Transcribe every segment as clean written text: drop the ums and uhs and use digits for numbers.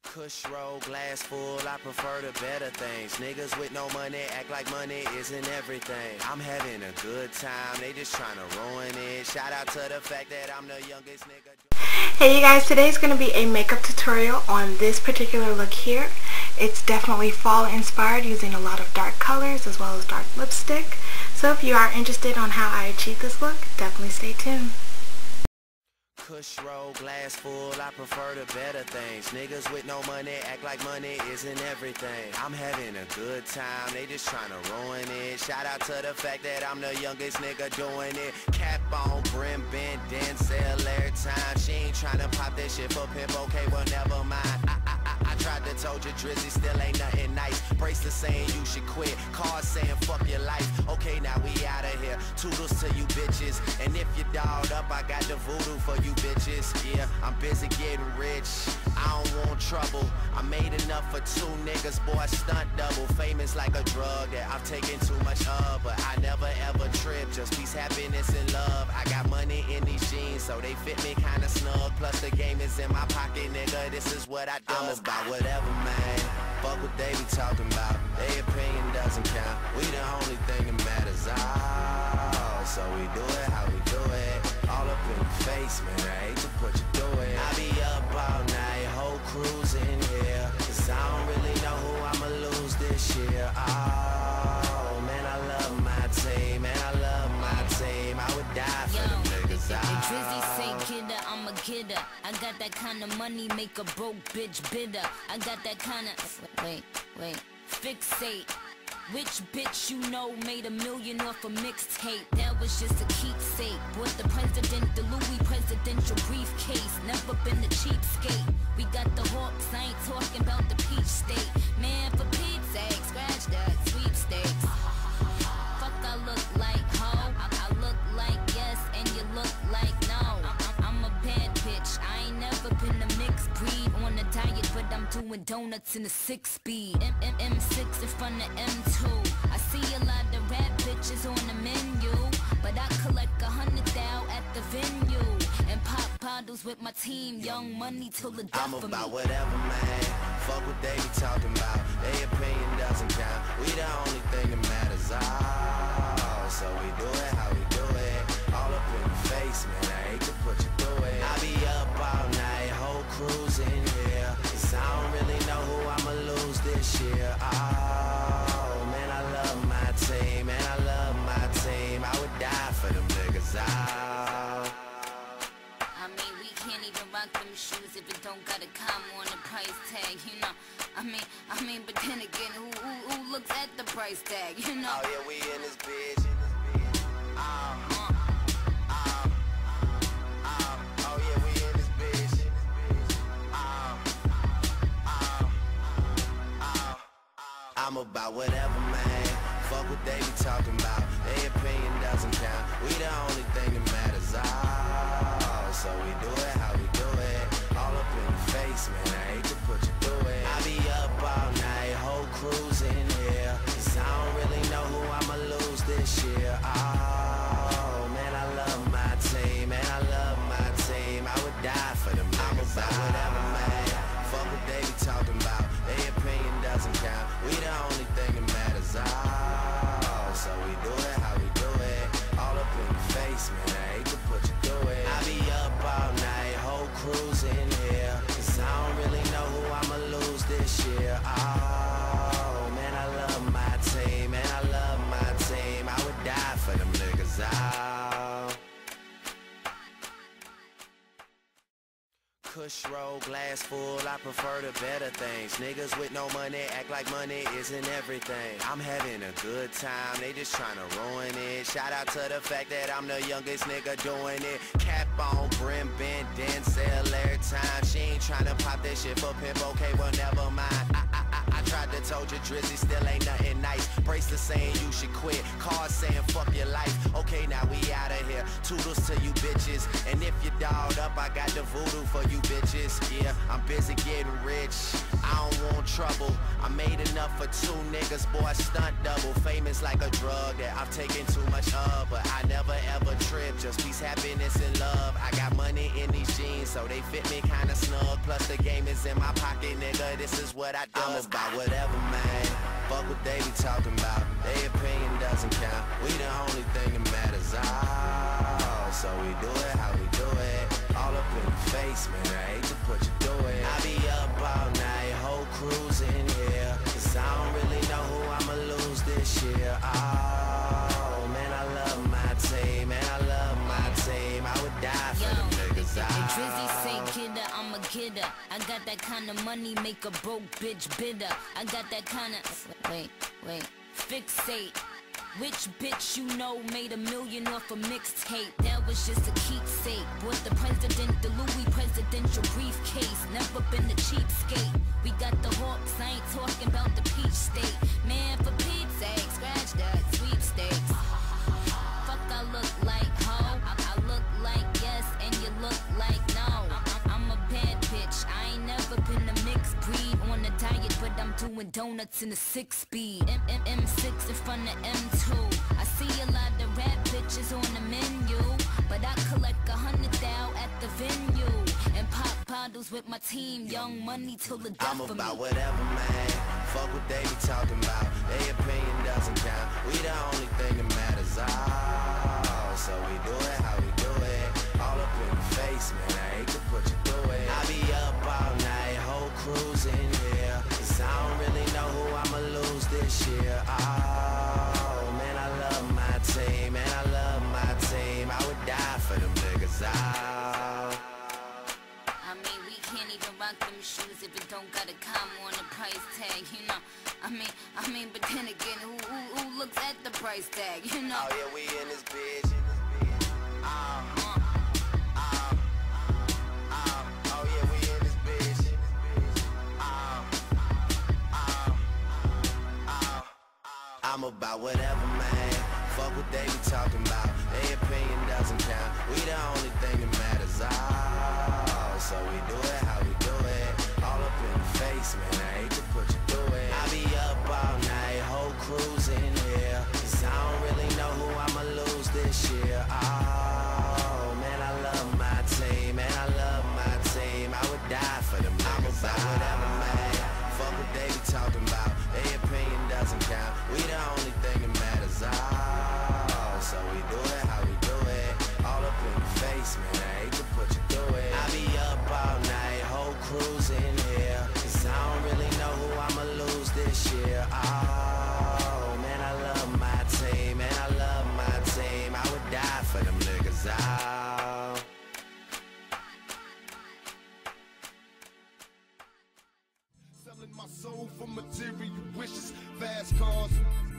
Kush roll, glass full, I prefer the better things. Niggas with no money act like money isn't everything. I'm having a good time, they just tryna ruin it. Shout out to the fact that I'm the youngest nigga. Hey you guys, today's going to be a makeup tutorial on this particular look here. It's definitely fall inspired, using a lot of dark colors as well as dark lipstick. So if you are interested on how I achieve this look, definitely stay tuned. Kush roll, glass full, I prefer the better things. Niggas with no money act like money isn't everything. I'm having a good time, they just tryna ruin it. Shout out to the fact that I'm the youngest nigga doing it. Cap on, brim bent, Denzel every time. She ain't tryna pop that shit for pimp, okay, well never mind. I tried to told you Drizzy still ain't nothing nice. Bracelet saying you should quit, cars saying fuck your life. Okay, now we out of here, toodles to you bitches. And if you dolled up, I got the voodoo for you bitches. Yeah, I'm busy getting rich, I don't want trouble. I made enough for two niggas, boy, stunt double. Famous like a drug that I've taken too much of, but I never ever trip, just peace, happiness, and love. I got money in these jeans, so they fit me kinda snug. Plus the game is in my pocket, nigga, this is what I do. I'm about whatever, man, fuck what they be talking about. Their opinion doesn't count, we the only thing that matters. Oh, so we do it how we do it. All up in your face, man, I hate to put you through it. I be up all night, whole crew's in here, cause I don't really know who I'ma lose this year. Oh, man, I love my team, man, I love my team. I would die for them niggas. Drizzy say kidder, I'm a kidder. I got that kind of money, make a broke bitch bitter. I got that kind of, wait, fixate. Which bitch you know made $1 million off a mixtape? That was just a keepsake. Bought the president, the Louis presidential briefcase. Never been a cheapskate. We got the hawks, I ain't talking about the peach state. Man, for Pete's sake, scratch that sweepstakes. Fuck I look like, ho. I look like yes, and you look like no. I'm a bad bitch, I ain't never been a mixed breed. On a diet, but I'm doing donuts in a 6-speed. M6 in front of M2. I see a lot of rap bitches on the menu, but I collect 100,000 at the venue and pop bottles with my team. Young money till the death I'm of me. about whatever, man, fuck what they be talking about. Their opinion doesn't count, we the only thing that matters. Oh, so we do it how we do it. All up in your face, man, I hate to put you through it. I be up all night, whole crew's in here, cause I don't really know who I'ma lose this year. Oh, man, I love my team, man, I love my team. I would die for them niggas. Oh. I mean, we can't even rock them shoes if it don't got a comma on the price tag, you know. I mean, but then again, who looks at the price tag, you know? Oh yeah, we in this bitch. Oh yeah, we in this bitch. I'm about whatever, man, fuck what they be talking about. Their opinion doesn't count, we the only thing that matters. Oh, so we do it how we do it. All up in your face, man, I hate to put you through it. I be up all night, whole crew's in here, cause I don't really know who I'ma lose this year. Oh, man, I love my team, man, I love my team. I would die for them niggas. I'm about whatever, man, fuck what they be talking about. Their opinion doesn't count, we the only thing that matters. Oh, so we do it how we do it. All up in your face, man, I hate to put you through it. I be up all night, whole crew's in here, cause I don't really know who I'ma lose this year. Oh, man, I love my team, man, I love my team. I would die for them niggas. Oh. Kush roll, glass full, I prefer the better things. Niggas with no money act like money isn't everything. I'm having a good time, they just tryna ruin it. Shout out to the fact that I'm the youngest nigga doing it. Cap on, brim bent, Denzel every time. She ain't tryna pop that shit for pimp, okay, well never mind. I tried to told you Drizzy still ain't nothing nice. Bracelet saying you should quit, cars saying fuck your life. Okay, now we out of here, toodles to you bitches. And if you dolled up, I got the voodoo for you bitches. Yeah, I'm busy getting rich, I I don't want trouble. I made enough for 2 niggas, boy, stunt double. Famous like a drug that I've taken too much of, but I never ever trip, just peace, happiness, and love. I got money in these jeans, so they fit me kinda snug. Plus the game is in my pocket, nigga, this is what I do. I'm about whatever, man. Fuck what they be talking about. Their opinion doesn't count. We the only thing that matters. Oh, so we do it how we do it. All up in the face, man, I hate to put you through it. I be up all night, whole crew's in here, cause I don't really know who I'ma lose this year. Oh, man, I love my team, man, I love my team. I would die for them niggas. Drizzy say kidder, I'm a kidder. I got that kind of money, make a broke bitch bitter. I got that kind of, wait, fixate. Which bitch you know made $1 million off a mixtape? That was just a keepsake. Bought the president, the Louis presidential briefcase. Never been a cheapskate. We got the hawks, I ain't talking about the peach state. Man, for Pete's sake, scratch that sweepstakes. Fuck, I look like ho. I look like yes, and you look like no. I'm a bad bitch. I ain't never been a mixed breed. On a diet, but I'm doing donuts in a 6-speed. M6 in front of M2. I see a lot of rap bitches on the menu, but I collect 100 thou at the venue and pop bottles with my team. Young money till the death I'm of me. about whatever, man. Fuck what they be talking about. Their opinion doesn't count. We the only thing that matters. Oh, so we do it how we do it. All up in the face, man, I hate to put you through it. I be up all night, whole crew's in here, cause I don't really know who I'ma lose this year. Oh, man, I love my team, man, I love my team. I would die for them niggas. Oh. I mean, we can't even rock them shoes if it don't got a comma on the price tag, you know. I mean, but then again, who looks at the price tag, you know? Oh yeah, we in this bitch. Oh yeah, we in this bitch. I'm about whatever, man. Fuck what they be talking about. Their opinion doesn't count. We the only thing that matters. Oh, so we do it how we do it. All up in the face, man, I hate to put you through it. I be up all night, whole crew's in here, cause I don't really know who I'ma lose this year. Oh, man, I love my team, man, I love my team. I would die for them niggas. I'm about whatever, man. Fuck what they be talking about. Their opinion doesn't count. We the only thing that matters. Oh, so we do it how we do it. All up in the face, man, I hate to put you through it. I be up all night, whole crew's in here, cause I don't really know who I'ma lose this year. Oh, man, I love my team, man, I love my team. I would die for them niggas. Oh. Selling my soul for material wishes, fast cars.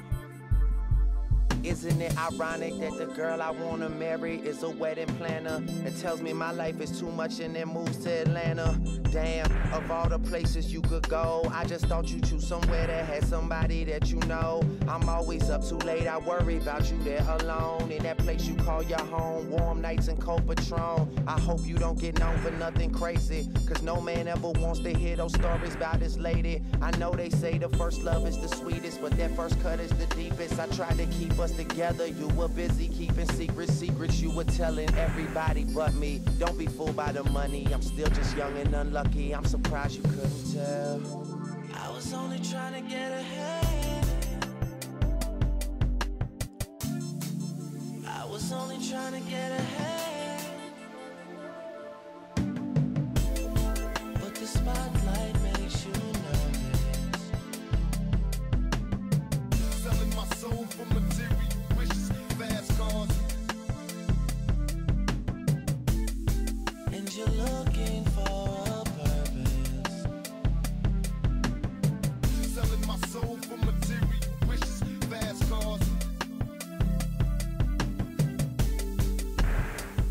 Isn't it ironic that the girl I wanna marry is a wedding planner and tells me my life is too much and then moves to Atlanta? Damn, of all the places you could go, I just thought you'd choose somewhere that had somebody that you know. I'm always up too late, I worry about you there alone in that place you call your home. Warm nights and cold Patron. I hope you don't get known for nothing crazy, cause no man ever wants to hear those stories about this lady. I know they say the first love is the sweetest, but that first cut is the deepest. I tried to keep us together, you were busy keeping secrets you were telling everybody but me. Don't be fooled by the money, I'm still just young and unlucky. I'm surprised you couldn't tell. I was only trying to get ahead. I was only trying to get ahead. But the spotlight makes you nervous. Selling my soul for material wishes, fast cars. And you're looking for a purpose. Selling my soul for material wishes, fast cars.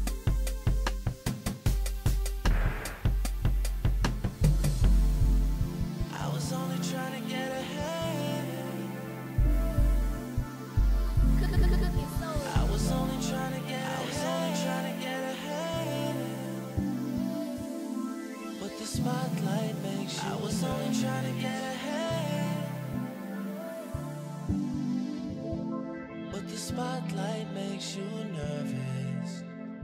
was only trying to get ahead, but the spotlight makes you nervous.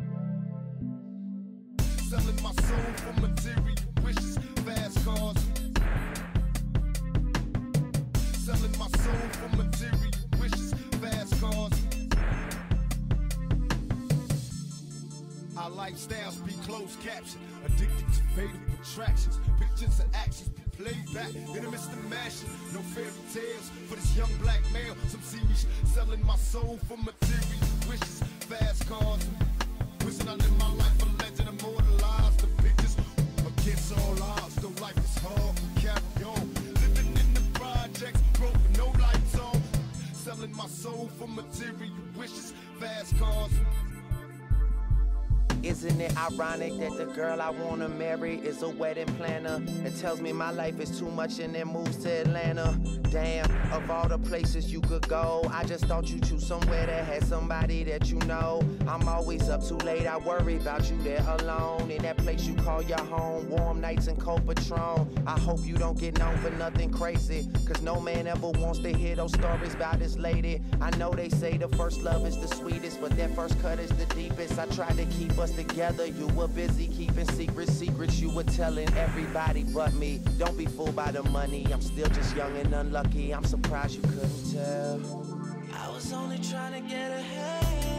Selling my soul for material wishes, fast cars. Selling my soul for material wishes, fast cars. Our lifestyles be closed caption, addicted to fatal attractions. Pictures and actions be played back in the midst of mashing. No fairy tales for this young black male. Some see me selling my soul for material wishes, fast cars. Wishing I live my life a legend, immortalized the pictures against all odds. Though life is hard, carry on. Living in the projects, broke with no lights on. Selling my soul for material wishes, fast cars. Isn't it ironic that the girl I wanna marry is a wedding planner that tells me my life is too much and then moves to Atlanta? Damn, of all the places you could go, I just thought you'd choose somewhere that had somebody that you know. I'm always up too late, I worry about you there alone in that place you call your home. Warm nights and cold Patron. I hope you don't get known for nothing crazy, cause no man ever wants to hear those stories about this lady. I know they say the first love is the sweetest, but that first cut is the deepest. I tried to keep us together, you were busy keeping secrets you were telling everybody but me. Don't be fooled by the money, I'm still just young and unlucky. I'm surprised you couldn't tell. I was only trying to get ahead,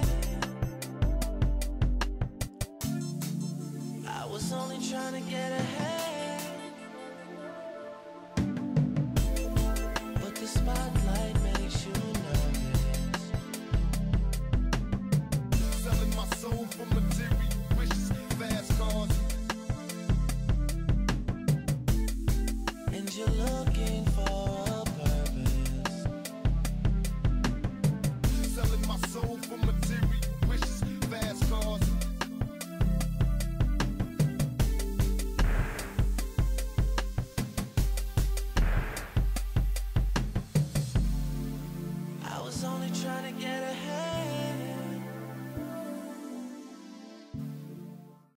I was only trying to get ahead, but the spotlight makes you nervous. Selling my soul for material wishes, fast cars. And you're looking for a purpose. Selling my soul for material wishes, fast cars. I was only trying to get ahead,